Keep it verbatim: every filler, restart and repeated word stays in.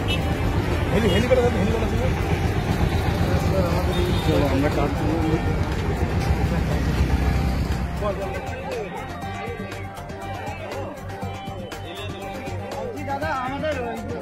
হেলি হেলি করে দেন হেলি করে দেন চলো আমরা কাজ দাদা আমাদের